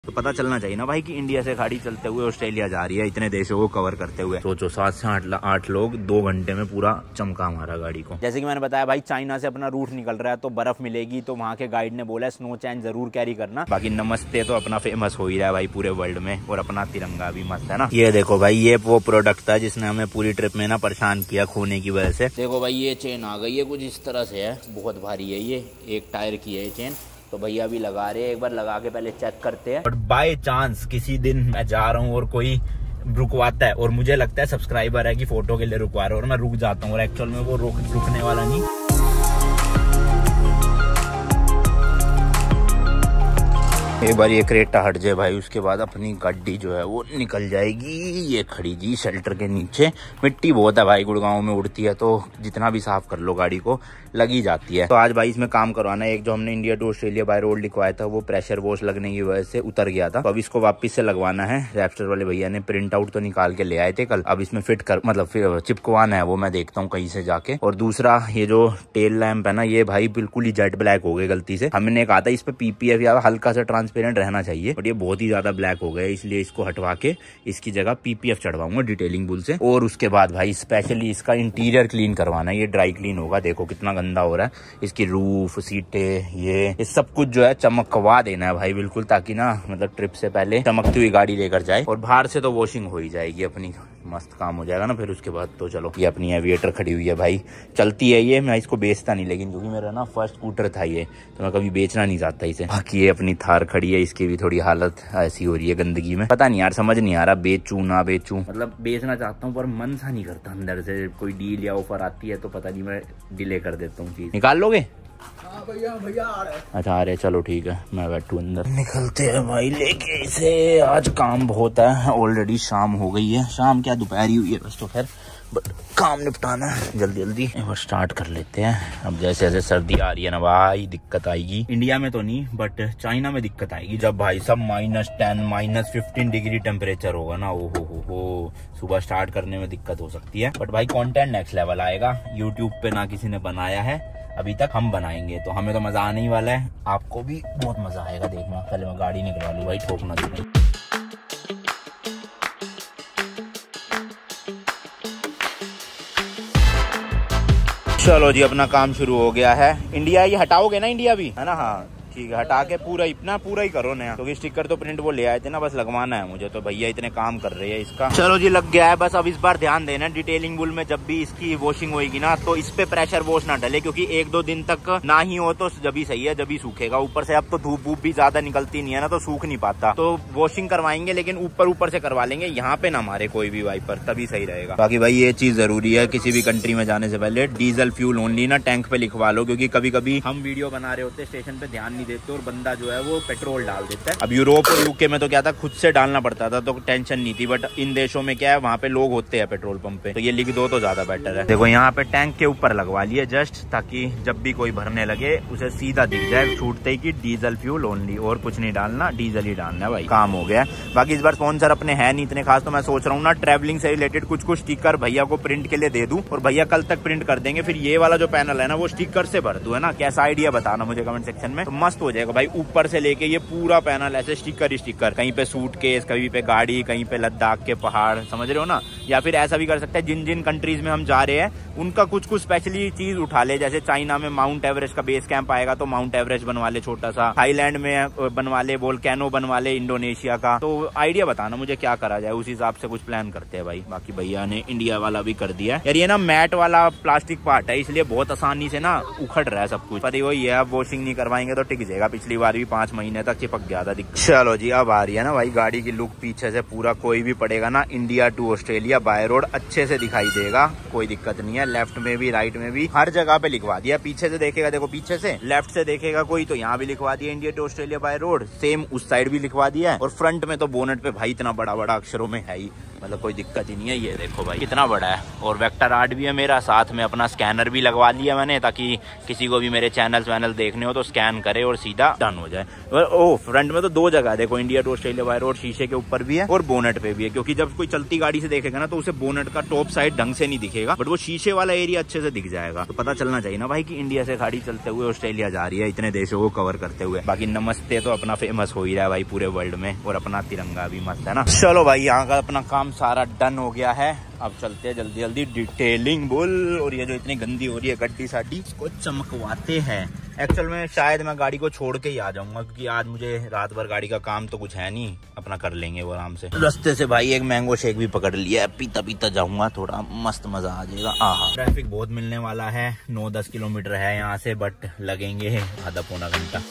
तो पता चलना चाहिए ना भाई कि इंडिया से गाड़ी चलते हुए ऑस्ट्रेलिया जा रही है, इतने देशों को कवर करते हुए। सोचो 7 से 8 लोग 2 घंटे में पूरा चमका हमारा गाड़ी को। जैसे कि मैंने बताया भाई, चाइना से अपना रूट निकल रहा है तो बर्फ मिलेगी, तो वहाँ के गाइड ने बोला स्नो चैन जरूर कैरी करना। बाकी नमस्ते तो अपना फेमस हो ही रहा है भाई पूरे वर्ल्ड में, और अपना तिरंगा भी मस्त है ना। ये देखो भाई, ये वो प्रोडक्ट था जिसने हमें पूरी ट्रिप में ना परेशान किया खोने की वजह से। देखो भाई, ये चेन आ गई है, कुछ इस तरह से है, बहुत भारी है ये, 1 टायर की है ये चेन। तो भैया अभी लगा रहे हैं, एक बार लगा के पहले चेक करते हैं। बट बाय चांस किसी दिन मैं जा रहा हूँ और कोई रुकवाता है और मुझे लगता है सब्सक्राइबर है कि फोटो के लिए रुकवा रहा है, और मैं रुक जाता हूँ और एक्चुअल में वो रुकने वाला नहीं। एक बार ये क्रेटा हट जाए भाई, उसके बाद अपनी गाड़ी जो है वो निकल जाएगी। ये खड़ी जी शेल्टर के नीचे, मिट्टी बहुत है भाई, गुड़गांव में उड़ती है, तो जितना भी साफ कर लो गाड़ी को लगी जाती है। तो आज भाई इसमें काम करवाना है। एक जो हमने India to Australia by road लिखवाया था वो प्रेशर वॉश लगने की वजह से उतर गया था, तो अब इसको वापस से लगवाना है। रैप्स्टर वाले भैया ने प्रिंट आउट तो निकाल के ले आए थे कल, अब इसमें फिट कर मतलब चिपकवाना है, वो मैं देखता हूँ कहीं से जाके। और दूसरा ये जो टेल लैंप है ना, ये भाई बिल्कुल ही जेट ब्लैक हो गए गलती से। हमने कहा था इस पे पीपीएफ या हल्का सा ट्रांसपेरेंट रहना चाहिए, बट ये बहुत ही ज्यादा ब्लैक हो गए, इसलिए इसको हटवा के इसकी जगह पीपीएफ चढ़वाऊंगा डिटेलिंग बुल से। और उसके बाद भाई स्पेशली इसका इंटीरियर क्लीन करवाना है, ये ड्राई क्लीन होगा। देखो कितना गंदा हो रहा है, इसकी रूफ, सीटें, ये सब कुछ जो है चमकवा देना है भाई बिल्कुल, ताकि ना मतलब ट्रिप से पहले चमकती हुई गाड़ी लेकर जाए। और बाहर से तो वॉशिंग हो ही जाएगी अपनी, मस्त काम हो जाएगा ना फिर उसके बाद। तो चलो, ये अपनी एविएटर खड़ी हुई है भाई, चलती है ये, मैं इसको बेचता नहीं, लेकिन क्योंकि मेरा ना फर्स्ट स्कूटर था ये, तो मैं कभी बेचना नहीं चाहता इसे। बाकी ये अपनी थार खड़ी है, इसकी भी थोड़ी हालत ऐसी हो रही है गंदगी में, पता नहीं यार, समझ नहीं आ रहा बेचूं ना बेचूं। मतलब बेचना चाहता हूँ पर मन सा नहीं करता, अंदर से कोई डील या ऑफर आती है तो पता नहीं मैं डिले कर देता हूँ चीज। निकाल लोगे? भैया आ रहे हैं। अच्छा आ रहे, चलो ठीक है, मैं बैठू अंदर। निकलते हैं भाई लेके इसे, आज काम बहुत है, ऑलरेडी शाम हो गई है। शाम क्या, दोपहर हुई है बस, तो खैर बट काम निपटाना है जल्दी जल्दी। और स्टार्ट कर लेते हैं। अब जैसे जैसे सर्दी आ रही है ना भाई, दिक्कत आएगी। इंडिया में तो नहीं बट चाइना में दिक्कत आएगी, जब भाई सब -10 -15 डिग्री टेम्परेचर होगा ना, ओ हो सुबह स्टार्ट करने में दिक्कत हो सकती है। बट भाई कंटेंट नेक्स्ट लेवल आएगा, यूट्यूब पे ना किसी ने बनाया है अभी तक, हम बनाएंगे, तो हमें तो मजा आने ही वाला है, आपको भी बहुत मजा आएगा देखना। पहले मैं गाड़ी निकलवा लूँ भाई, ठोकना दूँ। चलो जी, अपना काम शुरू हो गया है। इंडिया ये हटाओगे ना, इंडिया भी है ना? हाँ ठीक है, हटा के पूरा ही करो नया, क्योंकि स्टिकर तो प्रिंट वो ले आए थे ना, बस लगवाना है मुझे। तो भैया इतने काम कर रहे हैं इसका। चलो जी, लग गया है। बस अब इस बार ध्यान देना, डिटेलिंग बुल में जब भी इसकी वॉशिंग होगी ना, तो इस पे प्रेशर वॉश ना डले, क्योंकि 1-2 दिन तक ना ही हो तो जब भी सही है, जब भी सूखेगा। ऊपर से अब तो धूप वूप भी ज्यादा निकलती नहीं है ना, तो सूख नहीं पाता। तो वॉशिंग करवाएंगे, लेकिन ऊपर से करवा लेंगे, यहाँ पे ना मारे कोई भी वाइपर, तभी सही रहेगा। बाकी भाई ये चीज जरूरी है, किसी भी कंट्री में जाने से पहले डीजल फ्यूल ओनली ना टैंक पे लिखवा लो, क्योंकि कभी कभी हम वीडियो बना रहे होते स्टेशन पे, ध्यान नहीं देते और बंदा जो है वो पेट्रोल डाल देता है। अब यूरोप और यूके में तो क्या था, खुद से डालना पड़ता था, तो टेंशन नहीं थी। बट इन देशों में क्या है, वहाँ पे लोग होते हैं पेट्रोल पंप पे, तो ये लिख दो तो ज्यादा बेटर है। देखो यहाँ पे टैंक के ऊपर लगवा लिए जस्ट, ताकि जब भी कोई भरने लगे उसे सीधा दिख जाए छूटते ही कि डीजल फ्यूल ओनली, और कुछ नहीं डालना, डीजल ही डालना है भाई, काम हो गया। बाकी इस बार स्पॉन्सर अपने है नहीं इतने खास, तो मैं सोच रहा हूँ ना ट्रैवलिंग से रिलेटेड कुछ स्टिकर भैया को प्रिंट के लिए दे दूं, और भैया कल तक प्रिंट कर देंगे। फिर ये वाला जो पैनल है ना, वो स्टिकर से भर दूं, है ना? कैसा आइडिया बताना मुझे कमेंट सेक्शन में, तो मस्त हो जाएगा भाई। ऊपर से लेके ये पूरा पैनल ऐसे स्टिकर, कहीं पे सूटकेस, कहीं पे गाड़ी, कहीं पे लद्दाख के पहाड़, समझ रहे हो ना? या फिर ऐसा भी कर सकते हैं, जिन जिन कंट्रीज में हम जा रहे हैं उनका कुछ स्पेशली चीज उठा ले। जैसे चाइना में माउंट एवरेस्ट का बेस कैंप आएगा, तो माउंट एवरेस्ट बनवा ले छोटा सा। थाईलैंड में बनवा ले वोल्केनो, बनवा ले इंडोनेशिया का। तो आइडिया बताना मुझे क्या करा जाए, उस हिसाब से कुछ प्लान करते हैं भाई। बाकी भैया ने इंडिया वाला भी कर दिया यार, ये ना मैट वाला प्लास्टिक पार्ट है, इसलिए बहुत आसानी से ना उखड़ रहा है सब कुछ। पर वही है, अब वॉशिंग नहीं करवाएंगे तो टिक जाएगा। पिछली बार भी 5 महीने तक चिपक गया था। चलो जी, अब आ रही है ना भाई गाड़ी की लुक, पीछे से पूरा कोई भी पड़ेगा ना India to Australia by road अच्छे से दिखाई देगा, कोई दिक्कत नहीं है। लेफ्ट में भी, राइट में भी, हर जगह पे लिखवा दिया। पीछे से देखेगा, देखो पीछे से लेफ्ट से देखेगा कोई, तो यहाँ भी लिखवा दिया India to Australia by road, same उस साइड भी लिखवा दिया है। और फ्रंट में तो बोनेट पे भाई इतना बड़ा बड़ा अक्षरों में है ही, मतलब कोई दिक्कत ही नहीं है। ये देखो भाई कितना बड़ा है, और वेक्टर आर्ट भी है मेरा, साथ में अपना स्कैनर भी लगवा लिया मैंने, ताकि किसी को भी मेरे चैनल वैनल देखने हो तो स्कैन करे और सीधा डन हो जाए। ओ फ्रंट में तो 2 जगह देखो, India to Australia by road शीशे के ऊपर भी है और बोनेट पे भी है, क्योंकि जब कोई चलती गाड़ी से देखेगा ना तो उसे बोनेट का टॉप साइड ढंग से नहीं दिखेगा, बट वो शीशे वाला एरिया अच्छे से दिख जाएगा। तो पता चलना चाहिए ना भाई कि इंडिया से गाड़ी चलते हुए ऑस्ट्रेलिया जा रही है, इतने देशों को कवर करते हुए। बाकी नमस्ते तो अपना फेमस हो ही रहा है भाई पूरे वर्ल्ड में, और अपना तिरंगा भी मस्त है ना। चलो भाई यहाँ का अपना काम सारा डन हो गया है, अब चलते हैं जल्दी जल्दी डिटेलिंग बोल। और ये जो इतनी गंदी हो रही है गड्डी साडी, इसको चमकवाते हैं। एक्चुअल में शायद मैं गाड़ी को छोड़ के ही आ जाऊंगा, क्योंकि आज मुझे रात भर गाड़ी का काम तो कुछ है नहीं, अपना कर लेंगे वो आराम से। रास्ते से भाई एक मैंगो शेक भी पकड़ लिया है, पीता पीता जाऊंगा, थोड़ा मस्त मजा आ जाएगा। आहा, ट्रैफिक बहुत मिलने वाला है, 9-10 किलोमीटर है यहाँ से, बट लगेंगे आधा पौना घंटा।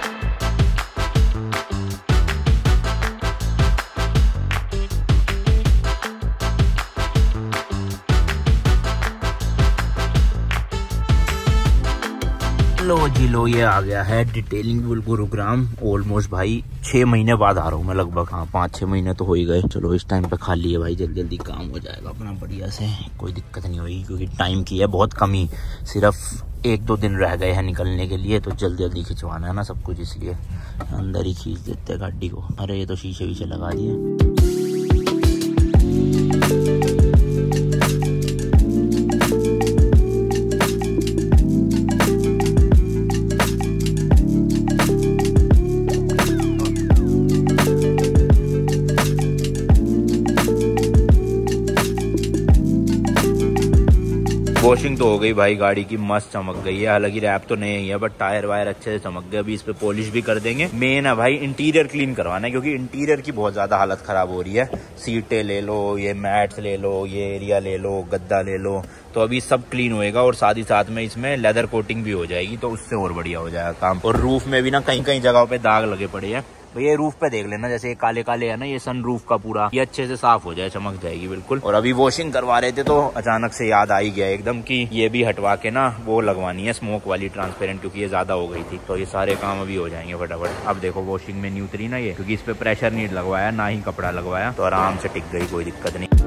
लो जी लो, ये आ गया है डिटेलिंग गुरुग्राम। ऑलमोस्ट भाई 6 महीने बाद आ रहा हूँ मैं लगभग, हाँ 5-6 महीने तो हो ही गए। चलो इस टाइम पे खाली है भाई, जल्दी जल्दी काम हो जाएगा अपना बढ़िया से, कोई दिक्कत नहीं होगी, क्योंकि टाइम की है बहुत कमी, सिर्फ 1-2 दिन रह गए हैं निकलने के लिए, तो जल्दी जल्दी खिंचवाना है ना सब कुछ, इसलिए अंदर ही खींच देते हैं गाड़ी को। अरे ये तो शीशे वीशे लगा दिए। वॉशिंग तो हो गई भाई, गाड़ी की मस्त चमक गई है, हालांकि रैप तो नहीं है, बट टायर वायर अच्छे से चमक गए। अभी इस पे पॉलिश भी कर देंगे। मेन है भाई इंटीरियर क्लीन करवाना है, क्योंकि इंटीरियर की बहुत ज्यादा हालत खराब हो रही है। सीटें ले लो, ये मैट्स ले लो, ये एरिया ले लो, गद्दा ले लो, तो अभी सब क्लीन होएगा, और साथ ही साथ में इसमें लेदर कोटिंग भी हो जाएगी, तो उससे और बढ़िया हो जाएगा काम। और रूफ में भी ना कहीं कहीं जगहों पे दाग लगे पड़े हैं, तो ये रूफ पे देख लेना, जैसे ये काले काले है ना, ये सन रूफ का पूरा, ये अच्छे से साफ हो जाए, चमक जाएगी बिल्कुल। और अभी वॉशिंग करवा रहे थे तो अचानक से याद आ ही गया एकदम कि ये भी हटवा के ना वो लगवानी है स्मोक वाली ट्रांसपेरेंट, क्योंकि ये ज्यादा हो गई थी। तो ये सारे काम अभी हो जाएंगे फटाफट। अब देखो वॉशिंग में नहीं उतरी ना ये, क्योंकि इस पे प्रेशर नहीं लगवाया, ना ही कपड़ा लगवाया, तो आराम से टिक गई, कोई दिक्कत नहीं।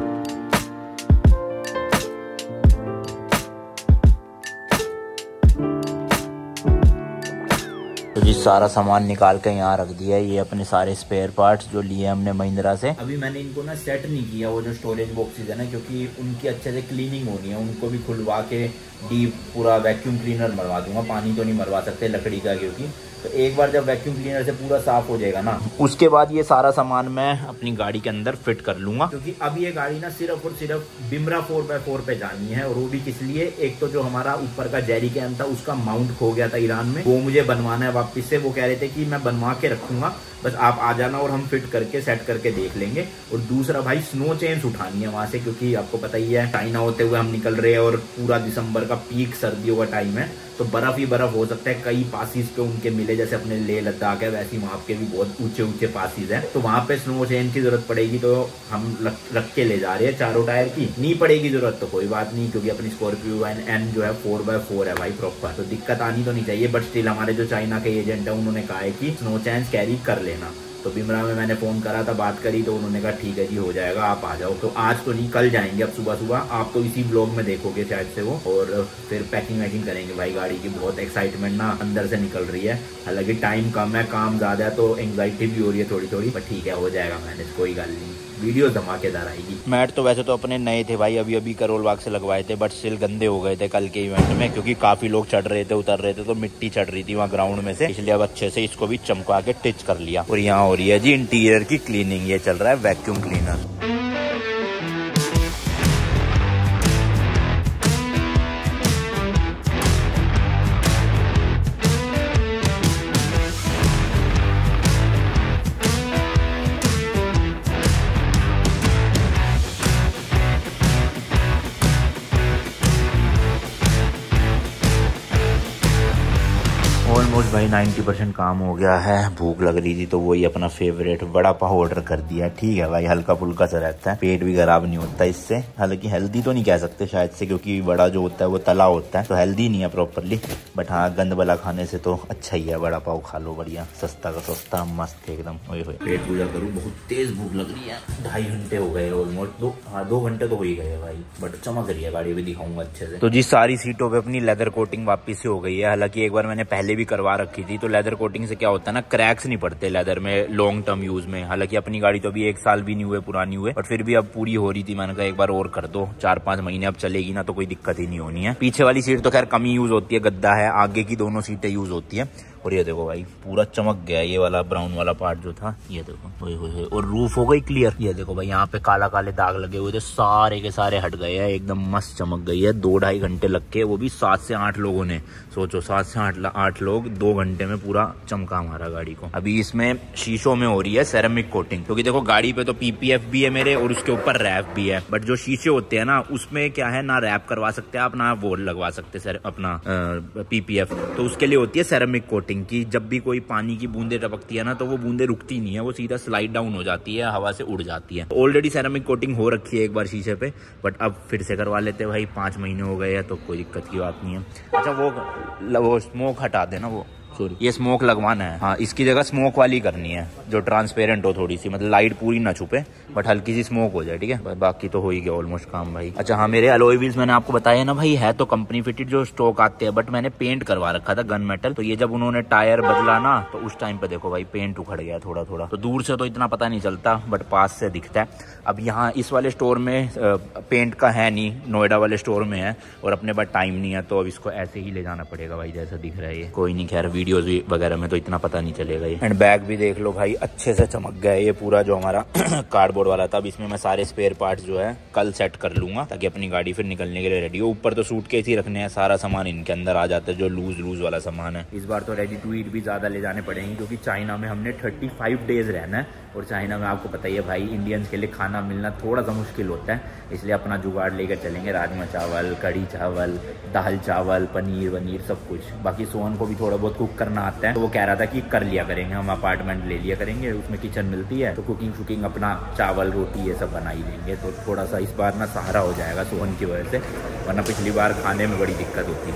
तो जी सारा सामान निकाल के यहाँ रख दिया है, ये अपने सारे स्पेयर पार्ट्स जो लिए हमने महिंद्रा से। अभी मैंने इनको ना सेट नहीं किया, वो जो स्टोरेज बॉक्सेज है ना, क्योंकि उनकी अच्छे से क्लीनिंग होनी है, उनको भी खुलवा के डीप पूरा वैक्यूम क्लीनर मरवा दूंगा। पानी तो नहीं मरवा सकते लकड़ी का, क्योंकि तो एक बार जब वैक्यूम क्लीनर से पूरा साफ हो जाएगा ना, उसके बाद ये सारा सामान मैं अपनी गाड़ी के अंदर फिट कर लूंगा। क्योंकि अब ये गाड़ी ना सिर्फ और सिर्फ बिमरा 4x4 पे जानी है, और वो भी किस लिए, एक तो जो हमारा ऊपर का जेरी कैम था उसका माउंट खो गया था ईरान में, वो मुझे बनवाना है वापस से। वो कह रहे थे कि मैं बनवा के रखूंगा, बस आप आ जाना और हम फिट करके सेट करके देख लेंगे। और दूसरा भाई स्नो चेन्स उठानी है वहां से, क्योंकि आपको पता ही है चाइना होते हुए हम निकल रहे हैं, और पूरा दिसंबर का पीक सर्दियों का टाइम है, तो बर्फ ही बर्फ हो सकता है। कई पासिस पे उनके मिले, जैसे अपने लेह लद्दाख है, वैसे वहां के भी बहुत ऊंचे ऊंचे पासिस है, तो वहां पे स्नो चेन की जरूरत पड़ेगी। तो हम रख के ले जा रहे हैं चारों टायर की। नहीं पड़ेगी जरूरत तो कोई बात नहीं, क्योंकि अपनी स्कॉर्पियो एन जो है 4x4 है भाई प्रॉपर, तो दिक्कत आनी तो नहीं चाहिए। बट स्टिल हमारे जो चाइना के एजेंट है उन्होंने कहा है कि स्नो चेन्स कैरी कर लेना। तो बिमरा में मैंने फोन करा था, बात करी, तो उन्होंने कहा ठीक है जी हो जाएगा, आप आ जाओ। तो आज तो नहीं, कल जाएंगे अब सुबह सुबह। आप तो इसी ब्लॉग में देखोगे शायद से वो, और फिर पैकिंग वैकिंग करेंगे भाई। गाड़ी की बहुत एक्साइटमेंट ना अंदर से निकल रही है, हालांकि टाइम कम है, काम ज्यादा है, तो एंग्जाइटी भी हो रही है थोड़ी थोड़ी, पर ठीक है हो जाएगा मैनेज, कोई गल नहीं। वीडियो धमाकेदार आएगी। मैट तो वैसे तो अपने नए थे भाई, अभी अभी करोल बाग से लगवाए थे, बट स्टिल गंदे हो गए थे कल के इवेंट में, क्योंकि काफी लोग चढ़ रहे थे उतर रहे थे, तो मिट्टी चढ़ रही थी वहाँ ग्राउंड में से, इसलिए अब अच्छे से इसको भी चमका के टिच कर लिया। और यहाँ हो रही है जी इंटीरियर की क्लीनिंग, ये चल रहा है वैक्यूम क्लीनर। ऑलमोस्ट भाई 90% काम हो गया है। भूख लग रही थी तो वही अपना फेवरेट वड़ा पाव ऑर्डर कर दिया। ठीक है भाई, हल्का फुल्का सा रहता है, पेट भी खराब नहीं होता इससे। हालांकि हेल्दी तो नहीं कह सकते शायद से, क्योंकि वड़ा जो होता है वो तला होता है, तो हेल्दी नहीं है प्रॉपरली। बट हाँ, गंद वाला खाने से तो अच्छा ही है। वड़ा पाव खा लो, बढ़िया, सस्ता का सस्ता, मस्त एकदम। ओए होए, पेट पूजा करूँ, बहुत तेज भूख लग रही है। 2.5 घंटे हो गए ऑलमोस्ट, 2 घंटे तो हो ही गए भाई। बट चमक रही है गाड़ी, भी दिखाऊंगा अच्छे से। तो जी सारी सीटों पे अपनी लेदर कोटिंग वापस से हो गई है। हालांकि एक बार मैंने पहले भी करवा रखी थी। तो लेदर कोटिंग से क्या होता है ना, क्रैक्स नहीं पड़ते लेदर में लॉन्ग टर्म यूज में। हालांकि अपनी गाड़ी तो अभी 1 साल भी नहीं हुए, पुरानी हुए, बट फिर भी अब पूरी हो रही थी। मैंने कहा एक बार और कर दो, 4-5 महीने अब चलेगी ना, तो कोई दिक्कत ही नहीं होनी है। पीछे वाली सीट तो खैर कम ही यूज होती है, गद्दा है। आगे की दोनों सीटें यूज होती है। और ये देखो भाई, पूरा चमक गया ये वाला ब्राउन वाला पार्ट जो था, ये देखो। ओए होए, और रूफ हो गई क्लियर। ये देखो भाई, यहाँ पे काला काले दाग लगे हुए थे, सारे के सारे हट गए हैं, एकदम मस्त चमक गई है। 2-2.5 घंटे लग के, वो भी 7 से 8 लोगों ने। सोचो, 7 से 8 लोग 2 घंटे में पूरा चमका हमारा गाड़ी को। अभी इसमें शीशों में हो रही है सेरेमिक कोटिंग, क्योंकि देखो गाड़ी पे तो पीपीएफ भी है मेरे, और उसके ऊपर रैप भी है। बट जो शीशे होते हैं ना, उसमें क्या है ना, रैप करवा सकते हैं आप, ना वो लगवा सकते सर अपना पीपीएफ। तो उसके लिए होती है सेरेमिक कोटिंग की। जब भी कोई पानी की बूंदे टपकती है ना, तो वो बूंदे रुकती नहीं है, वो सीधा स्लाइड डाउन हो जाती है, हवा से उड़ जाती है। ऑलरेडी सेरेमिक कोटिंग हो रखी है एक बार शीशे पे, बट अब फिर से करवा लेते हैं भाई। 5 महीने हो गए हैं तो कोई दिक्कत की बात नहीं है। अच्छा, वो स्मोक हटा देना, वो सॉरी, ये स्मोक लगवाना है। हाँ, इसकी जगह स्मोक वाली करनी है, जो ट्रांसपेरेंट हो थोड़ी सी, मतलब लाइट पूरी ना छुपे, बट हल्की सी स्मोक हो जाए। ठीक है, बाकी तो हो ही गया ऑलमोस्ट काम भाई। अच्छा हाँ, मेरे अलॉय व्हील्स मैंने आपको बताया ना भाई, है तो कंपनी फिटेड जो स्टॉक आते हैं, बट मैंने पेंट करवा रखा था गन मेटल। तो ये जब उन्होंने टायर बदला ना, तो उस टाइम पे देखो भाई, पेंट उखड़ गया थोड़ा थोड़ा। तो दूर से तो इतना पता नहीं चलता, बट पास से दिखता है। अब यहाँ इस वाले स्टोर में पेंट का है नहीं, नोएडा वाले स्टोर में है, और अपने पास टाइम नहीं है, तो अब इसको ऐसे ही ले जाना पड़ेगा भाई, जैसा दिख रहा है ये। कोई नहीं, खैर वीडियोज वगैरह में तो इतना पता नहीं चलेगा ये। एंड बैग भी देख लो भाई, अच्छे से चमक गया ये पूरा, जो हमारा कार्डबोर्ड वाला था। अब इसमें मैं सारे स्पेयर पार्ट्स जो है कल सेट कर लूंगा, ताकि अपनी गाड़ी फिर निकलने के लिए रेडी हो। ऊपर तो सूटकेस ही रखने हैं, सारा सामान इनके अंदर आ जाता है, जो लूज वाला सामान है। इस बार तो रेडी टू ईट भी ज्यादा ले जाने पड़ेंगे, क्योंकि चाइना में हमने 35 डेज रहना है। और चाइना में आपको पता ही है भाई, इंडियंस के लिए खाना मिलना थोड़ा सा मुश्किल होता है, इसलिए अपना जुगाड़ लेकर चलेंगे। राजमा चावल, कढ़ी चावल, दाल चावल, पनीर वनीर सब कुछ। बाकी सोहन को भी थोड़ा बहुत कुक करना आता है, तो वो कह रहा था कि कर लिया करेंगे, हम अपार्टमेंट ले लिया करेंगे, उसमें किचन मिलती है, तो कुकिंग अपना चावल रोटी ये सब बना ही लेंगे। तो थोड़ा सा इस बार ना सहारा हो जाएगा सोहन की वजह से, वरना पिछली बार खाने में बड़ी दिक्कत होती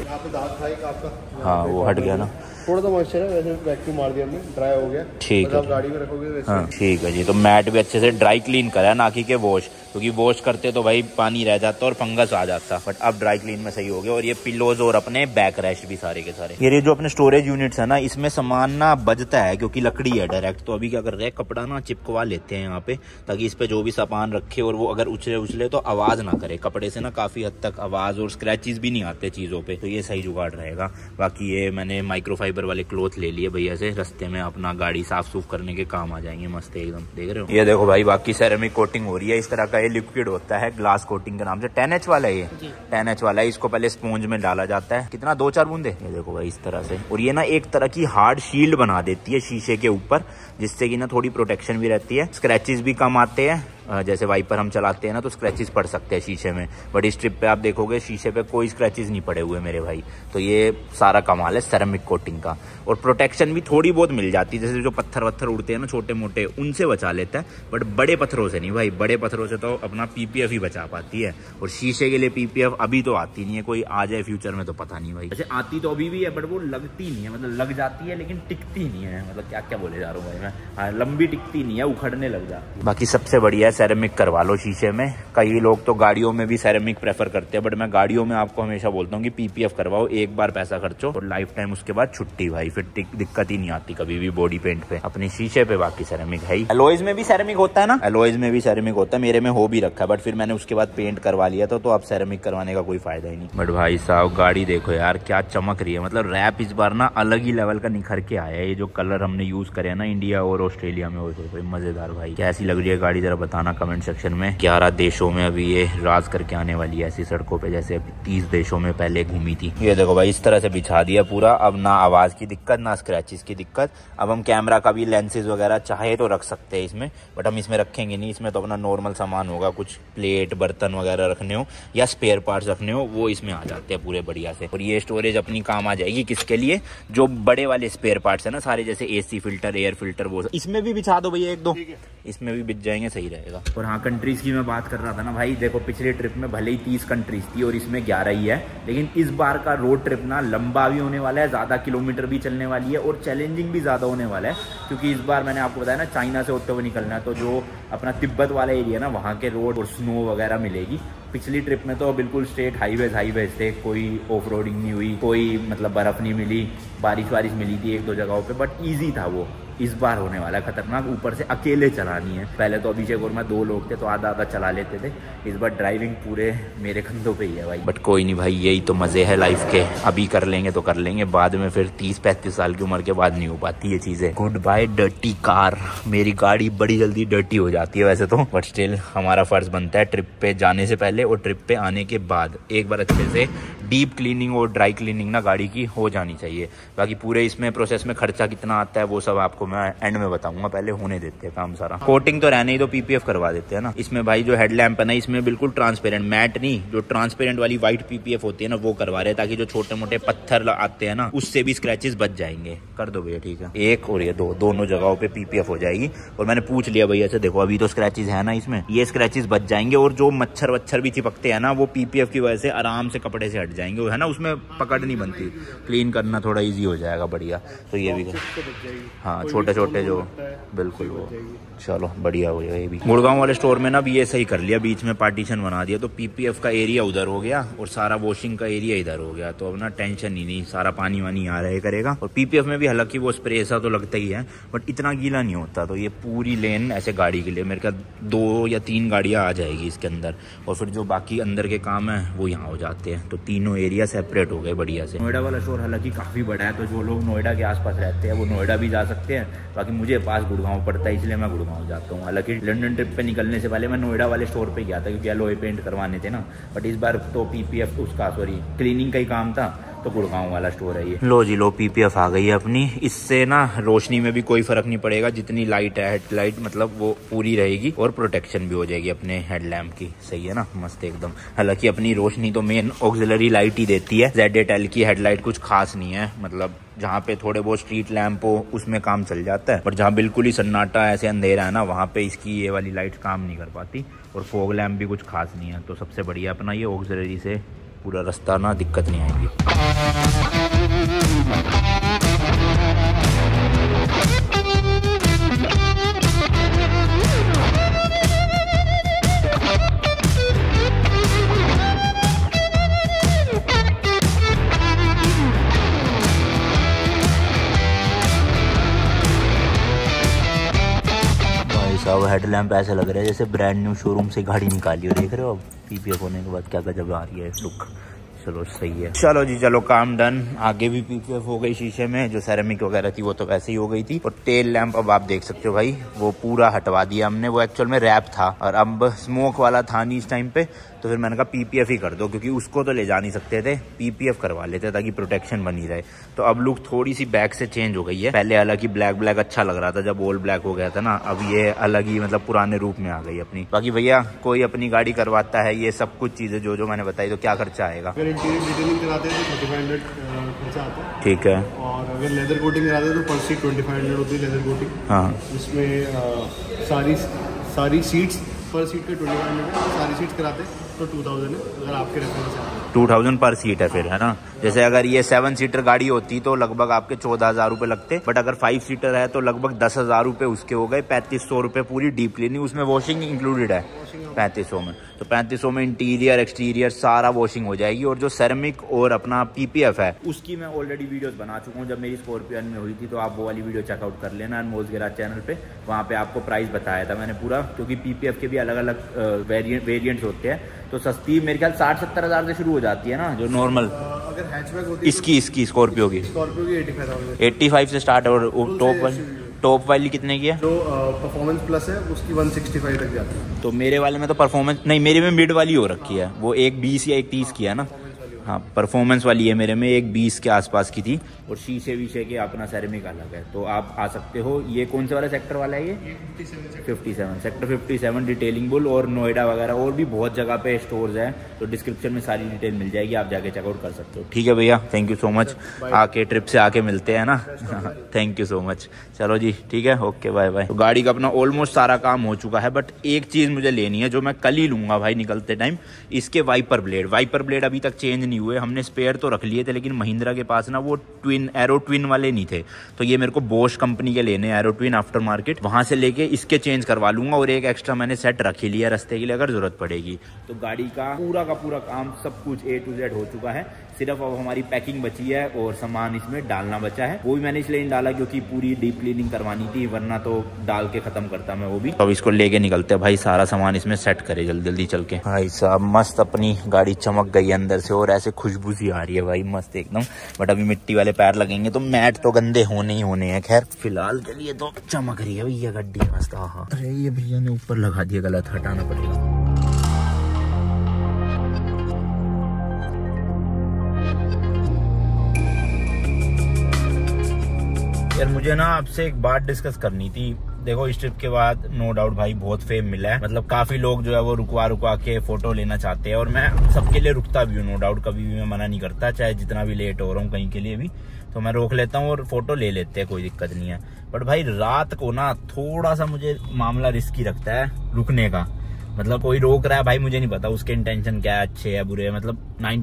थी। हाँ, वो हट गया ना, थोड़ा सा मॉइस्चर है, वैसे वैक्यूम मार दिया हमने, ड्राई हो गया। ठीक है, गाड़ी में रखोगे वैसे। हाँ ठीक है जी। तो मैट भी अच्छे से ड्राई क्लीन करा, ना कि वॉश, क्योंकि वॉश करते तो भाई पानी रह जाता और फंगस आ जाता, बट अब ड्राई क्लीन में सही हो गया। और ये पिलोज और अपने बैक रेस्ट भी सारे के सारे, ये जो अपने स्टोरेज यूनिट्स है ना, इसमें सामान ना बजता है, क्योंकि लकड़ी है डायरेक्ट। तो अभी क्या कर रहे हैं, कपड़ा ना चिपकवा लेते हैं यहाँ पे, ताकि इस पे जो भी सामान रखे और वो अगर उछले तो आवाज ना करे। कपड़े से ना काफी हद तक आवाज और स्क्रैचेस भी नहीं आते चीजों पे, तो ये सही जुगाड़ रहेगा। बाकी ये मैंने माइक्रोफाइबर वाले क्लॉथ ले लिए भैया से, रास्ते में अपना गाड़ी साफ सूफ करने के काम आ जाएंगे, मस्त एकदम। देख रहे हो, ये देखो भाई, बाकी सेरेमिक कोटिंग हो रही है। इस तरह का ये लिक्विड होता है, ग्लास कोटिंग के नाम से। 10H वाला है ये, 10H वाला है। इसको पहले स्पॉन्ज में डाला जाता है, कितना 2-4 बूंदे, ये देखो भाई इस तरह से। और ये ना एक तरह की हार्ड शील्ड बना देती है शीशे के ऊपर, जिससे कि ना थोड़ी प्रोटेक्शन भी रहती है, स्क्रैचेस भी कम आते हैं। जैसे वाइपर हम चलाते हैं ना, तो स्क्रैचेस पड़ सकते हैं शीशे में, बट इस ट्रिप पे आप देखोगे शीशे पे कोई स्क्रैचेस नहीं पड़े हुए मेरे भाई। तो ये सारा कमाल है सेरेमिक कोटिंग का। और प्रोटेक्शन भी थोड़ी बहुत मिल जाती है, जैसे जो पत्थर वत्थर उड़ते हैं ना छोटे मोटे, उनसे बचा लेता है, बट बड़े पत्थरों से नहीं भाई। बड़े पत्थरों से तो अपना पीपीएफ ही बचा पाती है, और शीशे के लिए पीपीएफ अभी तो आती नहीं है, कोई आ जाए फ्यूचर में तो पता नहीं भाई। वैसे आती तो अभी भी है, बट वो लगती नहीं है, मतलब लग जाती है लेकिन टिकती नहीं है। मतलब क्या क्या बोले जा रहा हूँ भाई मैं, हाँ, लंबी टिकती नहीं है, उखड़ने लग जाती है। बाकी सबसे बढ़िया है सेरेमिक करवा लो शीशे में। कई लोग तो गाड़ियों में भी सेरेमिक प्रेफर करते हैं, बट मैं गाड़ियों में आपको हमेशा बोलता हूँ कि पीपीएफ करवाओ, एक बार पैसा खर्चो और लाइफ टाइम उसके बाद छुट्टी भाई, फिर दिक्कत ही नहीं आती कभी भी बॉडी पेंट पे, अपने शीशे पे। बाकी सेरेमिक है ही। एलॉयज में भी सेरेमिक होता है ना, एलॉयज में भी सेरेमिक होता है, मेरे में हो भी रखा है, बट फिर मैंने उसके बाद पेंट करवा लिया था, तो अब सेरेमिक करवाने का कोई फायदा ही नहीं। बट भाई साहब गाड़ी देखो यार क्या चमक रही है, मतलब रैप इस बार ना अलग ही लेवल का निखर के आया है। ये जो कलर हमने यूज करे ना इंडिया और ऑस्ट्रेलिया में, वो मजेदार भाई। कैसी लग रही है गाड़ी जरा बताना बताना कमेंट सेक्शन में। 11 देशों में अभी ये राज करके आने वाली है ऐसी सड़कों पे, जैसे अभी 30 देशों में पहले घूमी थी। ये देखो भाई इस तरह से बिछा दिया पूरा, अब ना आवाज़ की दिक्कत ना स्क्रैचेस की दिक्कत। अब हम कैमरा का भी लेंसेज वगैरह चाहे तो रख सकते हैं इसमें, बट हम इसमें रखेंगे नहीं। इसमें तो अपना नॉर्मल सामान होगा, कुछ प्लेट बर्तन वगैरह रखने हो या स्पेयर पार्ट्स रखने हो वो इसमें आ जाते हैं पूरे बढ़िया से। और ये स्टोरेज अपनी काम आ जाएगी किसके लिए, जो बड़े वाले स्पेयर पार्ट्स है ना सारे, जैसे AC फिल्टर, एयर फिल्टर, वो इसमें भी बिछा दो भैया एक दो, इसमें भी बिछ जाएंगे, सही रहेगा। और हाँ, कंट्रीज की मैं बात कर रहा था ना भाई, देखो पिछले ट्रिप में भले ही 30 कंट्रीज थी और इसमें 11 ही है, लेकिन इस बार का रोड ट्रिप ना लंबा भी होने वाला है, ज़्यादा किलोमीटर भी चलने वाली है और चैलेंजिंग भी ज़्यादा होने वाला है। क्योंकि इस बार मैंने आपको बताया ना चाइना से होते हुए निकलना है, तो जो अपना तिब्बत वाला एरिया ना वहाँ के रोड और स्नो वगैरह मिलेगी। पिछली ट्रिप में तो बिल्कुल स्ट्रेट हाईवेज थे, कोई ऑफ रोडिंग नहीं हुई, कोई मतलब बर्फ़ नहीं मिली, बारिश मिली थी एक दो जगहों पे, बट ईजी था वो। इस बार होने वाला है खतरनाक, ऊपर से अकेले चलानी है। पहले तो अभिषेक और मैं 2 लोग थे तो आधा चला लेते थे, इस बार ड्राइविंग पूरे मेरे कंधों पे ही है भाई। बट कोई नहीं भाई, यही तो मज़े है लाइफ के, अभी कर लेंगे तो कर लेंगे, बाद में फिर 30-35 साल की उम्र के बाद नहीं हो पाती ये चीज़ें। Good bye dirty car. मेरी गाड़ी बड़ी जल्दी डर्टी हो जाती है वैसे तो, बट स्टिल हमारा फ़र्ज़ बनता है ट्रिप पे जाने से पहले और ट्रिप पे आने के बाद एक बार अच्छे से डीप क्लीनिंग और ड्राई क्लीनिंग ना गाड़ी की हो जानी चाहिए। बाकी पूरे इसमें प्रोसेस में खर्चा कितना आता है वो सब आपको मैं एंड में बताऊंगा, पहले होने देते हैं काम सारा। कोटिंग तो रहने ही तो PPF करवा देते हैं ना। इसमें भाई जो हेडलैम्प है ना, इसमें बिल्कुल ट्रांसपेरेंट, मैट नहीं, जो ट्रांसपेरेंट वाली व्हाइट PPF होती है ना वो करवा रहे हैं, ताकि जो छोटे मोटे पत्थर आते हैं ना उससे भी स्क्रैचेस बच जाएंगे। कर दो भैया, ठीक है। एक और ये दोनों जगहों पे PPF हो जाएगी। और मैंने पूछ लिया भैया से, देखो अभी तो स्क्रैचेस है ना इसमें, ये स्क्रैचेस बच जाएंगे और जो मच्छर वच्छर भी चिपकते हैं ना वो PPF की वजह से आराम से कपड़े से हट जाएंगे, है ना, उसमें पकड़ नहीं बनती, क्लीन करना थोड़ा ईजी हो जाएगा बढ़िया। तो ये भी हाँ, छोटे छोटे जो बिल्कुल वो, चलो बढ़िया हो गया। ये भी गुड़गांव वाले स्टोर में ना भी ये सही कर लिया, बीच में पार्टीशन बना दिया, तो PPF का एरिया उधर हो गया और सारा वॉशिंग का एरिया इधर हो गया, तो अब ना टेंशन ही नहीं, सारा पानी वानी आ रहा करेगा। और PPF में भी हालांकि वो स्प्रे ऐसा तो लगता ही है, बट इतना गीला नहीं होता। तो ये पूरी लेन ऐसे गाड़ी के लिए मेरे ख्याल 2 या 3 गाड़ियाँ आ जाएगी इसके अंदर, और फिर जो बाकी अंदर के काम है वो यहाँ हो जाते हैं। तो तीनों एरिया सेपरेट हो गए बढ़िया से। नोएडा वाला स्टोर हालांकि काफ़ी बड़ा है, तो जो लोग नोएडा के आसपास रहते हैं वो नोएडा भी जा सकते हैं, बाकी मुझे पास गुड़गांव पड़ता है इसलिए मैं गुड़गांव जाता हूँ। हालांकि लंदन ट्रिप पे निकलने से पहले मैं नोएडा वाले स्टोर पे गया था क्योंकि एलॉय पेंट करवाने थे ना, बट इस बार तो PPF उसका क्लीनिंग का ही काम था, तो गुड़गांव वाला स्टोर है ये। लो जी लो, PPF आ गई है अपनी। इससे ना रोशनी में भी कोई फर्क नहीं पड़ेगा, जितनी लाइट है हेडलाइट मतलब वो पूरी रहेगी और प्रोटेक्शन भी हो जाएगी अपने हेडलैम्प की। सही है ना, मस्त एकदम। हालांकि अपनी रोशनी तो मेन ऑक्सिलरी लाइट ही देती है, ZATL की हेडलाइट कुछ खास नहीं है, मतलब जहाँ पे थोड़े बहुत स्ट्रीट लैंप हो उसमें काम चल जाता है, बट जहाँ बिल्कुल ही सन्नाटा ऐसे अंधेरा है ना वहाँ पे इसकी ये वाली लाइट काम नहीं कर पाती। और फॉग लैंप भी कुछ खास नहीं है, तो सबसे बढ़िया अपना ये ऑक्सिलरी से पूरा रास्ता ना दिक्कत नहीं आएगी। सब हेडलैम्प ऐसे लग रहा है जैसे ब्रांड न्यू शोरूम से गाड़ी निकाली हो, देख रहे हो। अब PPF होने के बाद क्या गजब आ रही है लुक। चलो सही है, चलो जी चलो, काम डन। आगे भी PPF हो गई शीशे में, जो सेरेमिक वगैरह थी वो तो वैसे ही हो गई थी। और टेल लैंप अब आप देख सकते हो भाई, वो पूरा हटवा दिया हमने, वो एक्चुअल में रैप था और अब स्मोक वाला था नहीं इस टाइम पे, तो फिर मैंने कहा PPF ही कर दो, क्योंकि उसको तो ले जा नहीं सकते थे, PPF करवा लेते ताकि प्रोटेक्शन बनी रहे। तो अब लुक थोड़ी सी बैक से चेंज हो गई है। पहले अलग ही ब्लैक अच्छा लग रहा था जब ऑल ब्लैक हो गया था ना, अब ये अलग ही मतलब पुराने रूप में आ गई अपनी। बाकी भैया कोई अपनी गाड़ी करवाता है ये सब कुछ चीजें जो मैंने बताई, तो क्या खर्चा आएगा? कराते हैं तो 3500 खर्चा आता है, ठीक है। और अगर लेदर कोटिंग कराते हैं तो पर सीट 2500 होती है लेदर कोटिंग। हाँ, इसमें सारी सीट्स पर सीट का 2500 है, सारी सीट्स कराते हैं तो 2000 है, अगर आपके रखने से 2000 पर सीट है फिर, है ना। जैसे अगर ये 7 सीटर गाड़ी होती तो लगभग आपके 14,000 रुपये लगते, बट अगर 5 सीटर है तो लगभग 10,000 रुपये उसके हो गए। 3500 रुपये पूरी डीप क्लीनिंग, उसमें वॉशिंग इंक्लूडेड है 3500 में। तो 3500 में इंटीरियर एक्सटीरियर सारा वॉशिंग हो जाएगी। और जो सेरेमिक और अपना PPF है उसकी मैं ऑलरेडी वीडियोस बना चुका हूँ, जब मेरी स्कॉर्पियन में हुई थी, तो आप वो वाली वीडियो चेकआउट कर लेना अनमोल्स गैराज चैनल पे। वहाँ पे आपको प्राइस बताया था मैंने पूरा, क्योंकि PPF के भी अलग अलग वेरिएंट्स होते हैं। तो सस्ती मेरे ख्याल 60-70 हज़ार से शुरू हो जाती है ना, जो नॉर्मल अगर हैचबैक होती है। इसकी स्कॉर्पियो की 85 से स्टार्ट है और टॉप टॉप वाली कितने की है? जो परफॉर्मेंस प्लस है उसकी 165 तक जाती है। तो मेरे वाले में तो परफॉर्मेंस नहीं, मेरे में मिड वाली हो रखी है, वो एक 20 या एक 30 की है ना। हाँ परफॉर्मेंस वाली है मेरे में, एक 20 के आसपास की थी, और शीशे वीशे के अपना सेरेमिक अलग है। तो आप आ सकते हो। ये कौन से वाला सेक्टर वाला है? ये 57 सेक्टर 57 डिटेलिंग बुल, और नोएडा वगैरह और भी बहुत जगह पे स्टोर्स हैं। तो डिस्क्रिप्शन में सारी डिटेल मिल जाएगी, आप जाके चेकआउट कर सकते हो। ठीक है भैया, थैंक यू सो मच। आके ट्रिप से आके मिलते हैं ना। Thank you so much. चलो जी ठीक है, ओके बाय बाय। तो गाड़ी का अपना ऑलमोस्ट सारा काम हो चुका है, बट एक चीज़ मुझे लेनी है जो मैं कल ही लूँगा भाई निकलते टाइम। इसके वाइपर ब्लेड अभी तक चेंज नहीं हुए। हमने स्पेयर तो रख लिए थे, लेकिन महिंद्रा के पास ना वो एरो ट्विन वाले नहीं थे। तो ये मेरे को बोश कंपनी के लेने एरो ट्विन आफ्टर मार्केट, वहाँ से लेके इसके चेंज करवा लूँगा। और एक एक्स्ट्रा मैंने सेट रख ही लिया रास्ते के लिए अगर ज़रूरत पड़ेगी। तो गाड़ी का पूरा काम सब कुछ A to Z हो चुका है। सिर्फ अब हमारी पैकिंग बची है और सामान इसमें डालना बचा है। वो भी मैंने इसलिए नहीं डाला क्योंकि पूरी डीप क्लीनिंग करवानी थी, वरना तो डाल के खत्म करता मैं वो भी। अब इसको लेके निकलते हैं भाई, सारा सामान इसमें सेट करे जल्दी जल्दी चल के। भाई साहब मस्त अपनी गाड़ी चमक गई अंदर से, और ऐसे खुशबू सी आ रही है भाई मस्त एकदम। बट अभी मिट्टी वाले पैर लगेंगे तो मैट तो गंदे होने ही होने हैं। खैर फिलहाल के लिए तो चमक रही है भैया गाड़ी मस्त। हाँ अरे ये भैया ने ऊपर लगा दिया, गलत हटाना पड़ेगा। यार मुझे ना आपसे एक बात डिस्कस करनी थी। देखो इस ट्रिप के बाद नो डाउट भाई बहुत फेम मिला है, मतलब काफी लोग जो है वो रुकवा के फोटो लेना चाहते हैं, और मैं सबके लिए रुकता भी हूँ नो डाउट, कभी भी मैं मना नहीं करता, चाहे जितना भी लेट हो रहा हूँ कहीं के लिए भी, तो मैं रोक लेता हूँ और फोटो ले लेते हैं, कोई दिक्कत नहीं है। बट भाई रात को ना थोड़ा सा मुझे मामला रिस्की लगता है रुकने का। मतलब कोई रोक रहा है भाई, मुझे नहीं पता उसके इंटेंशन क्या है, अच्छे है बुरे है। मतलब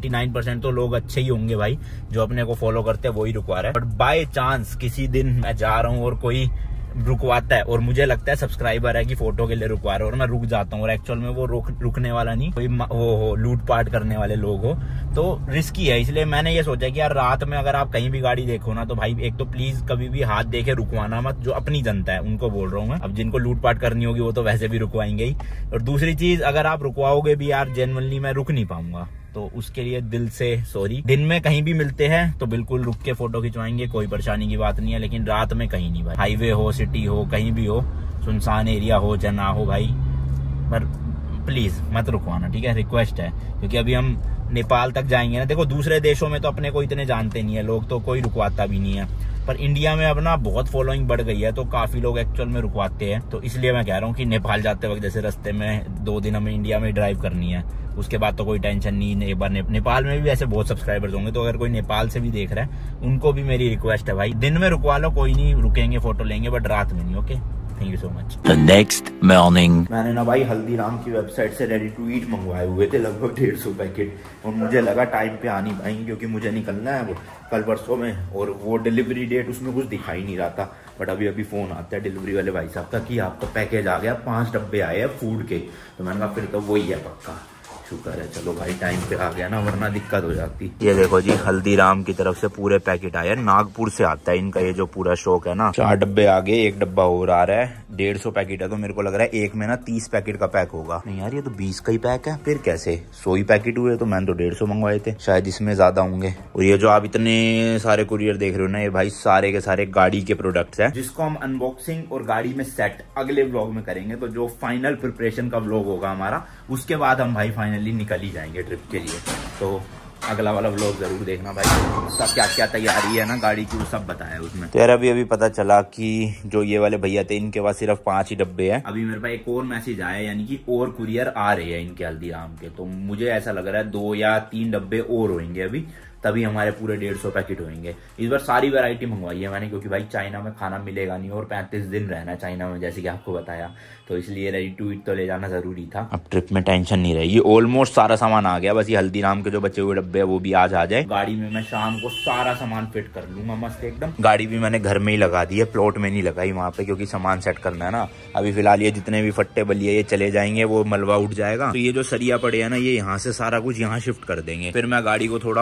99% तो लोग अच्छे ही होंगे भाई, जो अपने को फॉलो करते हैं वही रुकवा रहा है। बट बाय चांस किसी दिन मैं जा रहा हूँ और कोई रुकवाता है और मुझे लगता है सब्सक्राइबर है कि फोटो के लिए रुकवा रहे हो, और मैं रुक जाता हूँ, और एक्चुअल में वो रुकने वाला नहीं, कोई वो हो लूट पाट करने वाले लोग हो, तो रिस्की है। इसलिए मैंने ये सोचा कि यार रात में अगर आप कहीं भी गाड़ी देखो ना, तो भाई एक तो प्लीज कभी भी हाथ देके रुकवाना मत, जो अपनी जनता है उनको बोल रहा हूँ मैं। अब जिनको लूट पाट करनी होगी वो तो वैसे भी रुकवाएंगे ही। और दूसरी चीज, अगर आप रुकवाओगे भी यार जेन्युइनली मैं रुक नहीं पाऊंगा, तो उसके लिए दिल से सॉरी। दिन में कहीं भी मिलते हैं तो बिल्कुल रुक के फोटो खिंचवाएंगे, कोई परेशानी की बात नहीं है, लेकिन रात में कहीं नहीं भाई। हाईवे हो, सिटी हो, कहीं भी हो, सुनसान एरिया हो या ना हो भाई, पर प्लीज मत रुकवाना, ठीक है, रिक्वेस्ट है। क्योंकि अभी हम नेपाल तक जाएंगे ना, देखो दूसरे देशों में तो अपने को इतने जानते नहीं है लोग, तो कोई रुकवाता भी नहीं है, पर इंडिया में अब ना बहुत फॉलोइंग बढ़ गई है, तो काफी लोग एक्चुअल में रुकवाते हैं। तो इसलिए मैं कह रहा हूँ कि नेपाल जाते वक्त जैसे रास्ते में 2 दिन हमें इंडिया में ड्राइव करनी है, उसके बाद तो कोई टेंशन नहीं। एक बार नेपाल में भी ऐसे बहुत सब्सक्राइबर्स होंगे, तो अगर कोई नेपाल से भी देख रहा है उनको भी मेरी रिक्वेस्ट है भाई, दिन में रुकवा लो, कोई नहीं, रुकेंगे फोटो लेंगे, बट रात में नहीं। Okay, thank you so much. The next morning मैंने ना भाई हल्दीराम की वेबसाइट से रेडी टू ईट मंगवाए हुए थे लगभग 150 पैकेट, और मुझे लगा टाइम पे आ नहीं पाएंगे क्योंकि मुझे निकलना है वो कल परसों में, और वो डिलीवरी डेट उसमें कुछ दिखाई नहीं रहा था। बट अभी फोन आता है डिलीवरी वाले भाई साहब का कि आपका पैकेज आ गया, 5 डब्बे आए हैं फूड के। तो मैंने कहा फिर तो वही है पक्का, शुक्र है, चलो भाई टाइम पे आ गया ना, वरना दिक्कत हो जाती। ये देखो जी हल्दीराम की तरफ से पूरे पैकेट आए हैं, नागपुर से आता है इनका ये जो पूरा स्टॉक है ना। 4 डब्बे आ गए, 1 डब्बा और आ रहा है, 150 पैकेट है, तो मेरे को लग रहा है एक में ना 30 पैकेट का पैक होगा। नहीं यार ये तो 20 का ही पैक है, फिर कैसे 100 ही पैकेट हुए, तो मैंने तो 150 मंगवाए थे, शायद इसमें ज्यादा होंगे। और ये जो आप इतने सारे कुरियर देख रहे हो ना, ये भाई सारे के सारे गाड़ी के प्रोडक्ट्स हैं, जिसको हम अनबॉक्सिंग और गाड़ी में सेट अगले व्लॉग में करेंगे। तो जो फाइनल प्रिपरेशन का व्लॉग होगा हमारा, उसके बाद हम भाई फाइनली निकल ही जाएंगे ट्रिप के लिए। तो अगला वाला व्लॉग जरूर देखना भाई, सब क्या क्या तैयारी है ना गाड़ी की, वो सब बताया उसमें। तो यार अभी पता चला कि जो ये वाले भैया थे इनके पास सिर्फ 5 ही डब्बे हैं। अभी मेरे पास एक और मैसेज आया, यानी कि और कुरियर आ रहे हैं इनके हल्दीराम के, तो मुझे ऐसा लग रहा है 2 या 3 डब्बे और होंगे अभी, तभी हमारे पूरे 150 पैकेट होंगे। इस बार सारी वैरायटी मंगवाई है मैंने, क्योंकि भाई चाइना में खाना मिलेगा नहीं और 35 दिन रहना चाइना में, जैसे कि आपको बताया, तो इसलिए रेडी टू ईट तो ले जाना जरूरी था। अब ट्रिप में टेंशन नहीं रहेगी, ऑलमोस्ट सारा सामान आ गया, बस ये हल्दीराम के जो बचे हुए डब्बे है वो भी आज आ जाए। गाड़ी में मैं शाम को सारा सामान फिट कर लूंगा मस्त एकदम। गाड़ी भी मैंने घर में ही लगा दी है, प्लॉट में नहीं लगाई वहाँ पे, क्योंकि सामान सेट करना है ना। अभी फिलहाल ये जितने भी फट्टे बलिए ये चले जाएंगे, वो मलबा उठ जाएगा, तो ये जो सरिया पड़े है ना, ये यहाँ से सारा कुछ यहाँ शिफ्ट कर देंगे। फिर मैं गाड़ी को थोड़ा और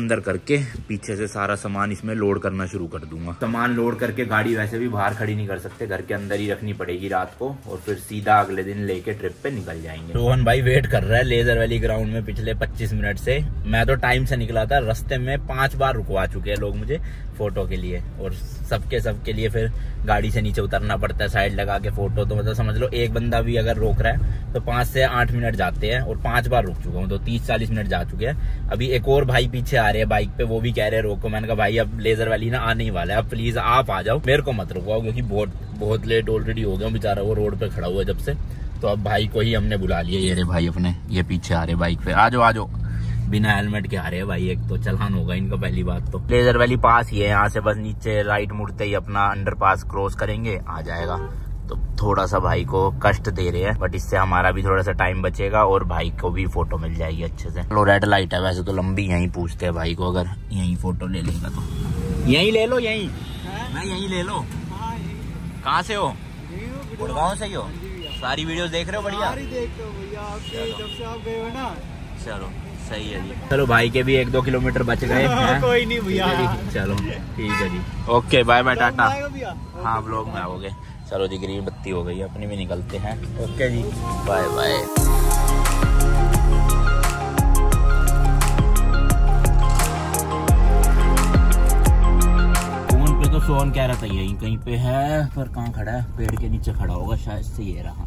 अंदर करके पीछे से सारा सामान इसमें लोड करना शुरू कर दूंगा। सामान लोड करके गाड़ी वैसे भी बाहर खड़ी नहीं कर सकते, घर के अंदर ही रखनी पड़ेगी रात को, और फिर सीधा अगले दिन लेके ट्रिप पे निकल जाएंगे। रोहन भाई वेट कर रहा है लेजर वैली ग्राउंड में पिछले 25 मिनट से। मैं तो टाइम से निकला था, रास्ते में 5 बार रुकवा चुके हैं लोग मुझे फोटो के लिए, और सबके लिए फिर गाड़ी से नीचे उतरना पड़ता है साइड लगा के फोटो। तो मतलब समझ लो एक बंदा भी अगर रोक रहा है तो 5 से 8 मिनट जाते हैं, और 5 बार रुक चुका हूँ तो 30-40 मिनट जा चुके हैं। अभी एक और भाई पीछे आ रहे हैं बाइक पे, वो भी कह रहे हैं रोको। मैंने कहा भाई अब लेजर वैली ना आने ही वाला है, अब प्लीज आप आ जाओ, मेरे को मत रुकवाओ, क्योंकि बहुत लेट ऑलरेडी हो गया। बेचारा वो रोड पे खड़ा हुआ है जब से, तो अब भाई को ही हमने बुला लिया। ये रे भाई अपने ये पीछे आ रहे बाइक पे, आ जाओ। बिना हेलमेट के आ रहे हैं भाई, एक तो चालान होगा इनका पहली बात। तो लेजर वैली पास ही है, यहाँ से बस नीचे राइट मुड़ते ही अपना अंडरपास क्रॉस करेंगे, आ जाएगा। तो थोड़ा सा भाई को कष्ट दे रहे हैं, बट इससे हमारा भी थोड़ा सा टाइम बचेगा और भाई को भी फोटो मिल जाएगी अच्छे से। लो रेड लाइट है, वैसे तो लंबी यहीं पूछते हैं भाई को, अगर यहीं फोटो ले लेगा तो यहीं ले लो, यहीं मैं यहीं ले लो। कहाँ से हो? गुड़गांव से ही हो? सारी वीडियोस देख रहे हो? बढ़िया चलो सही है जी। चलो भाई के भी 1-2 किलोमीटर बच गए हैं। कोई नहीं भैया, चलो ठीक है जी, ओके बाय बाय टाटा। हाँ ब्लॉग में आओगे। चलो जी ग्रीन बत्ती हो गई, अपनी भी निकलते हैं। ओके जी बाय बाय। फोन पे तो सोहन कह रहा था यही कहीं पे है, पर कहाँ खड़ा है? पेड़ के नीचे खड़ा होगा शायद से, ये रहा।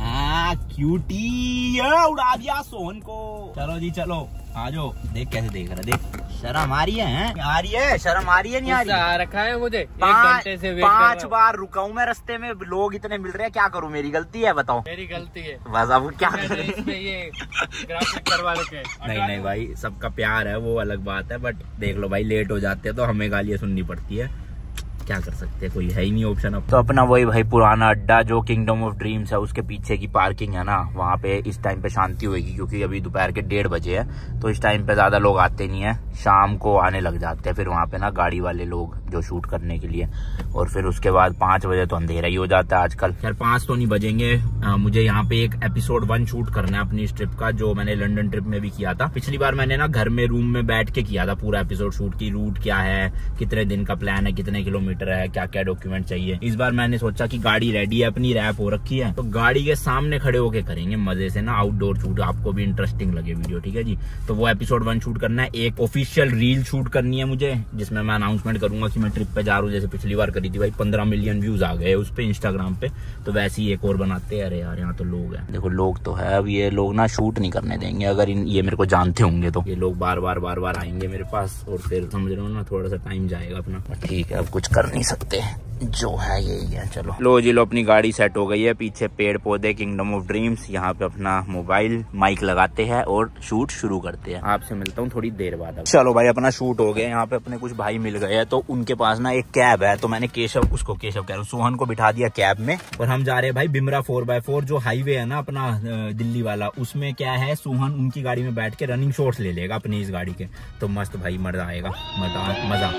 क्यूटी उड़ा दिया सोहन को। चलो जी चलो आ जाओ। देख कैसे देख रहा, देख शर्म आ रही है? आ रही है शर्म, आ रही है नहीं आ रही? आ रखा है मुझे 1 घंटे से वेट कर रहा हूं। 5 बार रुका हूँ मैं रास्ते में, लोग इतने मिल रहे हैं, क्या करूँ? मेरी गलती है बताओ? मेरी गलती है बस, अब क्या करें? ये ग्राफिक करवा रखे। नहीं भाई सबका प्यार है वो अलग बात है, बट देख लो भाई लेट हो जाते हैं तो हमें गालियां सुननी पड़ती है, क्या कर सकते हैं, कोई है ही नहीं ऑप्शन अब। तो अपना वही भाई पुराना अड्डा जो किंगडम ऑफ ड्रीम्स है, उसके पीछे की पार्किंग है ना, वहाँ पे इस टाइम पे शांति होगी, क्योंकि अभी दोपहर के 1:30 बजे है, तो इस टाइम पे ज्यादा लोग आते नहीं है, शाम को आने लग जाते हैं फिर वहाँ पे ना गाड़ी वाले लोग जो शूट करने के लिए, और फिर उसके बाद 5 बजे तो अंधेरा ही हो जाता है आजकल। खैर 5 तो नहीं बजेंगे। मुझे यहाँ पे एक एपिसोड 1 शूट करना है अपनी इस ट्रिप का, जो मैंने लंदन ट्रिप में भी किया था। पिछली बार मैंने ना घर में रूम में बैठ के किया था पूरा एपिसोड शूट की, रूट क्या है, कितने दिन का प्लान है, कितने किलोमीटर है, क्या क्या डॉक्यूमेंट चाहिए। इस बार मैंने सोचा कि गाड़ी रेडी है अपनी, रैप हो रखी है, तो गाड़ी के सामने खड़े होके करेंगे मजे से ना आउटडोर शूट, आपको भी इंटरेस्टिंग लगे वीडियो, ठीक है जी। तो वो एपिसोड 1 शूट करना है। एक ऑफिशियल रील शूट करनी है मुझे, जिसमें मैं अनाउंसमेंट करूंगा कि मैं ट्रिप पे जा रहा हूँ, जैसे पिछली बार करी थी भाई। 15 मिलियन व्यूज आ गए उस पे इंस्टाग्राम पे, तो वैसे ही एक और बनाते हैं। अरे यार यहाँ तो लोग हैं, देखो लोग तो है, अब ये लोग ना शूट नहीं करने देंगे, अगर ये मेरे को जानते होंगे तो। ये लोग बार बार आएंगे मेरे पास, और फिर समझ रहे हो ना थोड़ा सा टाइम जाएगा अपना। ठीक है अब कुछ कर नहीं सकते, जो है यही है। चलो लो जी लो, अपनी गाड़ी सेट हो गई है, पीछे पेड़ पौधे, किंगडम ऑफ ड्रीम्स, यहाँ पे अपना मोबाइल माइक लगाते हैं और शूट शुरू करते हैं। आपसे मिलता हूँ थोड़ी देर बाद। चलो भाई अपना शूट हो गया, यहाँ पे अपने कुछ भाई मिल गए हैं, तो उनके पास ना एक कैब है, तो मैंने केशव कह रहा हूँ सोहन को बिठा दिया कैब में, और हम जा रहे हैं भाई बिमरा 4x4 जो हाईवे है ना अपना दिल्ली वाला, उसमें क्या है सोहन उनकी गाड़ी में बैठ के रनिंग शॉट्स ले लेगा अपनी इस गाड़ी के, तो मस्त भाई मजा आएगा, मजा।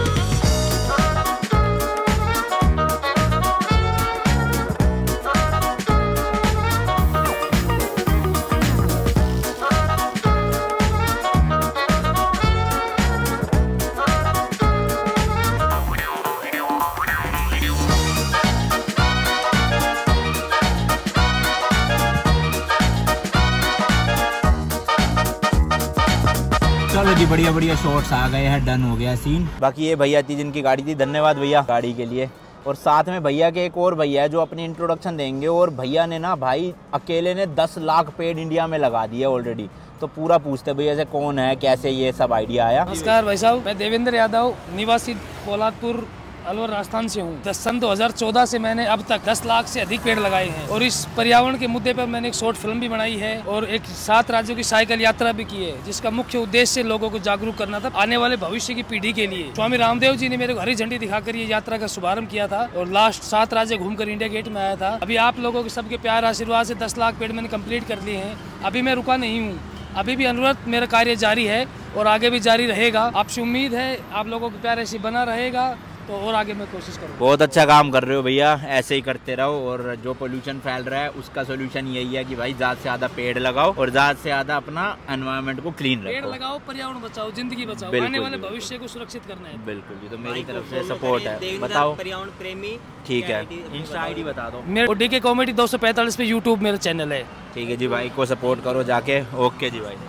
चलो जी बढ़िया शॉट्स आ गए हैं, डन हो गया सीन। बाकी ये भैया थी जिनकी गाड़ी थी, धन्यवाद भैया गाड़ी के लिए। और साथ में भैया के एक और भैया है जो अपनी इंट्रोडक्शन देंगे, और भैया ने ना भाई अकेले ने 10 लाख पेड़ इंडिया में लगा दिए ऑलरेडी, तो पूरा पूछते भैया से कौन है, कैसे ये सब आइडिया आया। नमस्कार भाई साहब, मैं देवेंद्र यादव, निवासी पोलादपुर अलवर राजस्थान से हूँ। सन 2014 से मैंने अब तक 10 लाख से अधिक पेड़ लगाए हैं, और इस पर्यावरण के मुद्दे पर मैंने एक शॉर्ट फिल्म भी बनाई है, और एक 7 राज्यों की साइकिल यात्रा भी की है, जिसका मुख्य उद्देश्य लोगों को जागरूक करना था आने वाले भविष्य की पीढ़ी के लिए। स्वामी रामदेव जी ने मेरे को हरी झंडी दिखाकर ये यात्रा का शुभारंभ किया था, और लास्ट 7 राज्य घूमकर इंडिया गेट में आया था। अभी आप लोगों के सबके प्यार आशीर्वाद से 10 लाख पेड़ मैंने कंप्लीट कर लिए हैं। अभी मैं रुका नहीं हूँ, अभी भी अनवरत मेरा कार्य जारी है और आगे भी जारी रहेगा। आपसे उम्मीद है आप लोगों का प्यार ऐसे बना रहेगा, तो और आगे मैं कोशिश करूँगा। बहुत अच्छा काम कर रहे हो भैया, ऐसे ही करते रहो। और जो पोल्यूशन फैल रहा है उसका सोल्यूशन यही है कि भाई ज़्यादा से ज़्यादा पेड़ लगाओ और ज़्यादा से ज़्यादा अपना एनवायरनमेंट को क्लीन रखो। पेड़ लगाओ, पर्यावरण बचाओ, जिंदगी बचाओ, आने वाले भविष्य को सुरक्षित करना है। बिल्कुल, ये तो मेरी तरफ से सपोर्ट है। बताओ पर्यावरण प्रेमी, ठीक है, इंस्टा आईडी बता दो। मेरे डीके कॉमेडी 245 पे यूट्यूब मेरा चैनल है। ठीक है जी भाई को सपोर्ट करो जाके। ओके जी भाई।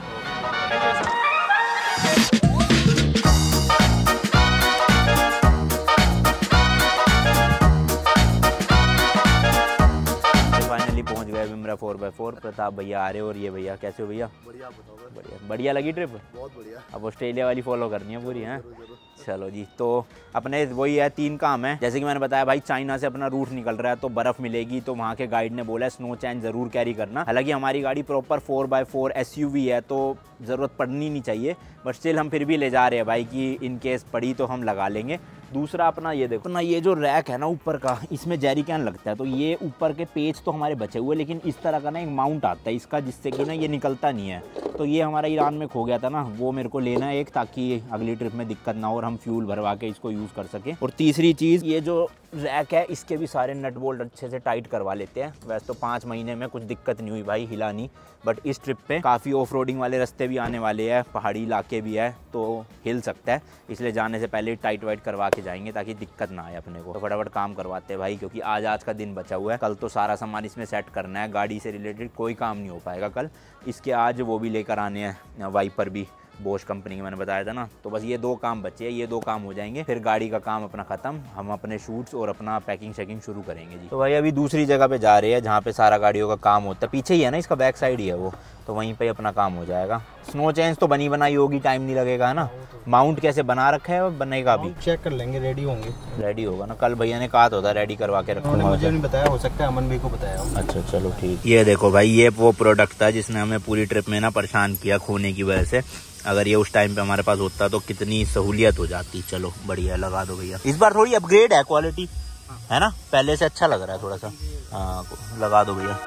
फाइनली पहुंच गए विमरा 4x4। प्रताप भैया आ रहे हो। और ये भैया कैसे हो भैया? बढ़िया, बताओ। बढ़िया, बढ़िया लगी ट्रिप? बहुत बढ़िया। अब ऑस्ट्रेलिया वाली फॉलो करनी है पूरी, है? चलो जी, तो अपने वही है 3 काम है। जैसे कि मैंने बताया भाई, चाइना से अपना रूट निकल रहा है तो बर्फ़ मिलेगी, तो वहाँ के गाइड ने बोला है स्नो चैन ज़रूर कैरी करना। हालांकि हमारी गाड़ी प्रॉपर 4x4 SUV है तो ज़रूरत पड़नी नहीं चाहिए, बट स्टिल हम फिर भी ले जा रहे हैं भाई कि इन केस पड़ी तो हम लगा लेंगे। दूसरा अपना ये देखो ना, ये जो रैक है ना ऊपर का, इसमें जेरी कैन लगता है। तो ये ऊपर के पेज तो हमारे बचे हुए, लेकिन इस तरह का ना एक माउंट आता है इसका, जिससे कि ना ये निकलता नहीं है। तो ये हमारा ईरान में खो गया था ना, वो मेरे को लेना है एक, ताकि अगली ट्रिप में दिक्कत ना हो और हम फ्यूल भरवा के इसको यूज़ कर सकें। और तीसरी चीज़, ये जो रैक है इसके भी सारे नट बोल्ट अच्छे से टाइट करवा लेते हैं। वैसे तो 5 महीने में कुछ दिक्कत नहीं हुई भाई, हिला नहीं, बट इस ट्रिप पे काफ़ी ऑफ रोडिंग वाले रास्ते भी आने वाले हैं, पहाड़ी इलाके भी है, तो हिल सकता है। इसलिए जाने से पहले टाइट वाइट करवा के जाएंगे ताकि दिक्कत ना आए अपने को। तो फटाफट काम करवाते हैं भाई, क्योंकि आज का दिन बचा हुआ है। कल तो सारा सामान इसमें सेट करना है, गाड़ी से रिलेटेड कोई काम नहीं हो पाएगा कल। इसके आज वो भी लेकर आने हैं, वाइपर भी बोश कंपनी के मैंने बताया था ना। तो बस ये 2 काम बचे हैं, ये 2 काम हो जाएंगे, फिर गाड़ी का काम अपना ख़त्म। हम अपने शूट्स और अपना पैकिंग शैकिंग शुरू करेंगे जी। तो भाई अभी दूसरी जगह पे जा रहे हैं जहाँ पे सारा गाड़ियों का काम होता है। पीछे ही है ना, इसका बैक साइड ही है वो, तो वहीं पे अपना काम हो जाएगा। स्नो चेंज तो बनी बनाई होगी, टाइम नहीं लगेगा, है ना? माउंट कैसे बना रखा है, बनेगा अभी चेक कर लेंगे, रेडी होंगे। रेडी होगा ना, कल भैया ने कहा तो था रेडी करवा के रखूंगा। मुझे नहीं बताया, हो सकता है अमन भाई को बताया। अच्छा चलो ठीक। ये देखो भाई, ये वो प्रोडक्ट था जिसने हमें पूरी ट्रिप में ना परेशान किया खोने की वजह से। अगर ये उस टाइम पे हमारे पास होता तो कितनी सहूलियत हो जाती। चलो बढ़िया, लगा दो भैया। इस बार थोड़ी अपग्रेड है क्वालिटी, है ना? पहले से अच्छा लग रहा है थोड़ा सा। हाँ, लगा दो भैया।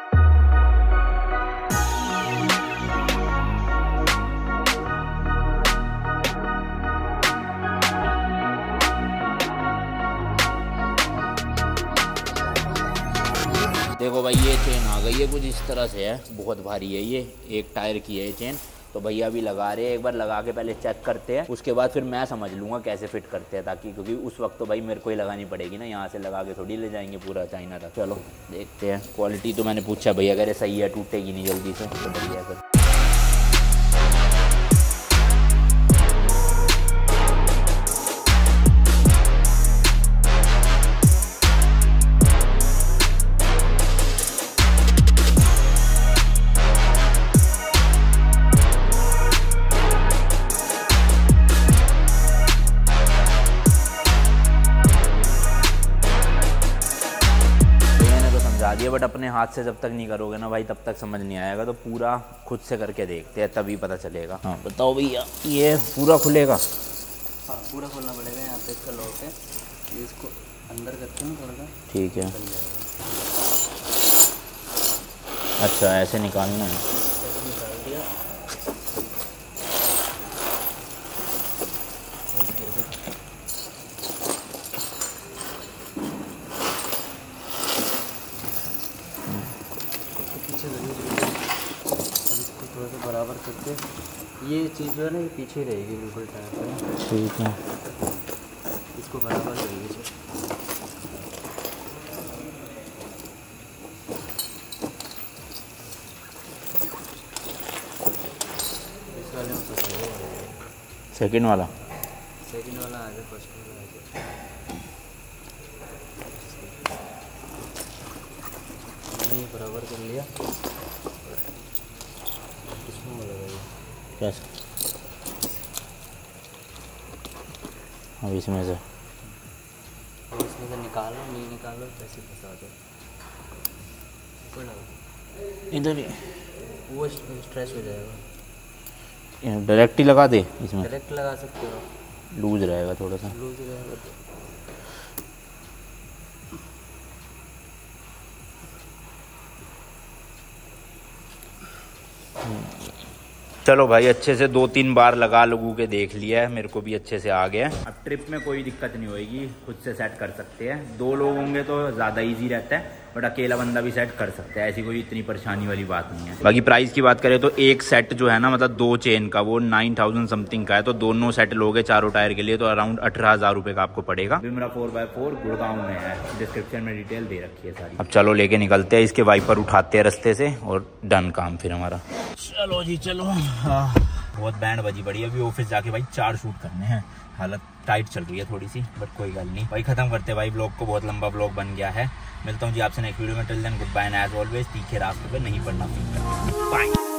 देखो भाई, ये चेन आ गई है, कुछ इस तरह से है, बहुत भारी है ये, 1 टायर की है ये चेन। तो भैया भी लगा रहे हैं, एक बार लगा के पहले चेक करते हैं, उसके बाद फिर मैं समझ लूँगा कैसे फिट करते हैं, ताकि क्योंकि उस वक्त तो भाई मेरे को ही लगानी पड़ेगी ना, यहाँ से लगा के थोड़ी ले जाएंगे पूरा चाइना तक। चलो देखते हैं। क्वालिटी तो मैंने पूछा भैया, कह रहे सही है, टूटेगी नहीं जल्दी से, तो बढ़िया है। दिया, बट अपने हाथ से जब तक नहीं करोगे ना भाई तब तक समझ नहीं आएगा। तो पूरा खुद से करके देखते हैं, तभी पता चलेगा। हाँ बताओ भैया, ये पूरा खुलेगा? हाँ पूरा खोलना पड़ेगा। यहाँ पे इसका लॉक है, इसको अंदर करते हैं थोड़ा सा। ठीक है, अच्छा ऐसे निकालना है। निकाल दिया। थोड़ा सा बराबर करके ये चीज़ जो है ना, ये पीछे रहेगी बिल्कुल टायर पर। ठीक है, इसको बराबर करेंगे। इस वाले में सेकंड वाला आ गया, फर्स्ट वाला आ गया। मैंने बराबर कर लिया। कैसे? अब इसमें से निकालो, नहीं निकालो कैसे फंसा दो। इधर ही वो स्ट्रेच हो जाएगा। डायरेक्ट ही लगा दे इसमें? डायरेक्ट लगा सकते हो, लूज रहेगा थोड़ा सा। लूज रहेगा तो। चलो भाई, अच्छे से 2-3 बार लगा लगू के देख लिया है, मेरे को भी अच्छे से आ गया। अब ट्रिप में कोई दिक्कत नहीं होगी, खुद से सेट कर सकते हैं। 2 लोग होंगे तो ज़्यादा इजी रहता है, बट अकेला बंदा भी सेट कर सकता है, ऐसी कोई इतनी परेशानी वाली बात नहीं है। बाकी प्राइस की बात करें तो एक सेट जो है ना, मतलब 2 चेन का, वो 9000 समथिंग का है। तो दोनों सेट लोगे चारों टायर के लिए तो अराउंड 18000 रुपये का आपको पड़ेगा। विमरा 4x4 गुड़गांव में है, डिस्क्रिप्शन में डिटेल दे रखी है सारी। अब चलो लेके निकलते हैं, इसके वाइपर उठाते हैं रास्ते से और डन काम फिर हमारा। चलो जी चलो। बहुत बैंड बजी पड़ी है, अभी ऑफिस जाके भाई 4 शूट करने हैं। हालत टाइट चल रही है थोड़ी सी, बट कोई गल नहीं भाई, खत्म करते हैं भाई ब्लॉग को, बहुत लंबा ब्लॉग बन गया है। मिलता हूँ जी आपसे नेक्स्ट वीडियो में। Till then good bye and as always तीखे रास्तों पे नहीं पड़ना। बाय।